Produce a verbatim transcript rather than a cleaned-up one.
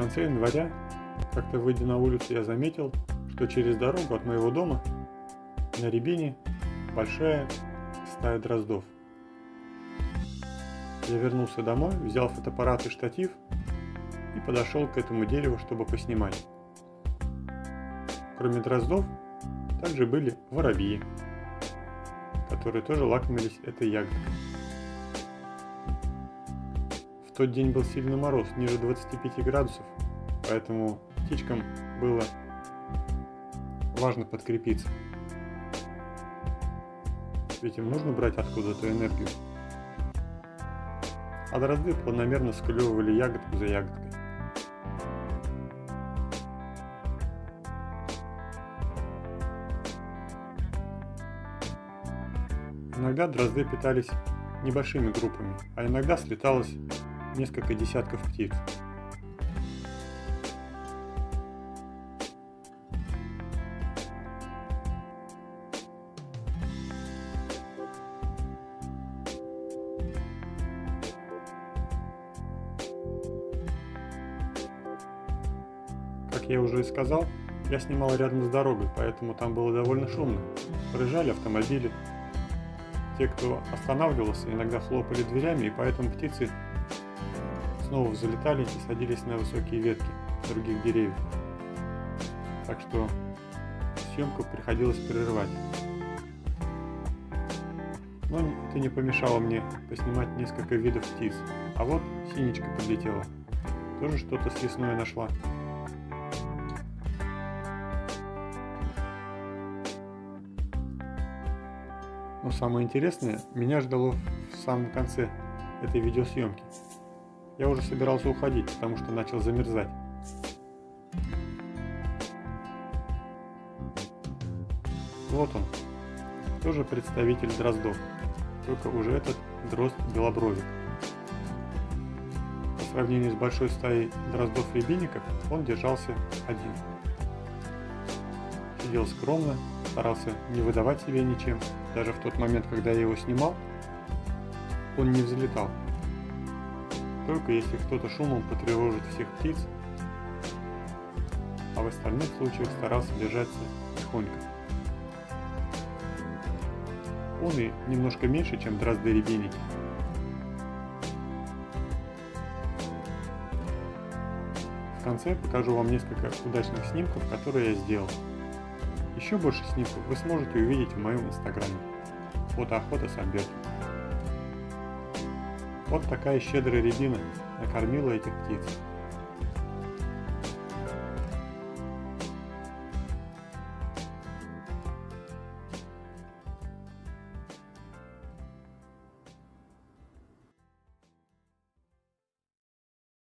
конце января, как-то выйдя на улицу, я заметил, что через дорогу от моего дома на рябине большая стая дроздов. Я вернулся домой, взял фотоаппарат и штатив и подошел к этому дереву, чтобы поснимать. Кроме дроздов, также были воробьи, которые тоже лакомились этой ягодкой. В тот день был сильный мороз, ниже двадцати пяти градусов, поэтому птичкам было важно подкрепиться. Ведь им нужно брать откуда-то энергию. А дрозды планомерно склевывали ягодку за ягодкой. Иногда дрозды питались небольшими группами, а иногда слеталось несколько десятков птиц. Как я уже и сказал, я снимал рядом с дорогой, поэтому там было довольно шумно. Проезжали автомобили. Те, кто останавливался, иногда хлопали дверями, и поэтому птицы снова взлетали и садились на высокие ветки других деревьев. Так что съемку приходилось прерывать. Но это не помешало мне поснимать несколько видов птиц. А вот синичка подлетела. Тоже что-то съестное нашла. Но самое интересное меня ждало в самом конце этой видеосъемки. Я уже собирался уходить, потому что начал замерзать. Вот он, тоже представитель дроздов, только уже этот дрозд-белобровик. По сравнению с большой стаей дроздов-рябинников он держался один. Сидел скромно, старался не выдавать себя ничем. Даже в тот момент, когда я его снимал, он не взлетал. Только если кто-то шумом потревожит всех птиц, а в остальных случаях старался держаться тихонько. Он и немножко меньше, чем дрозды-рябинники. В конце покажу вам несколько удачных снимков, которые я сделал. Еще больше снимков вы сможете увидеть в моем инстаграме. Фотоохота с Альбертом. Вот такая щедрая рябина накормила этих птиц.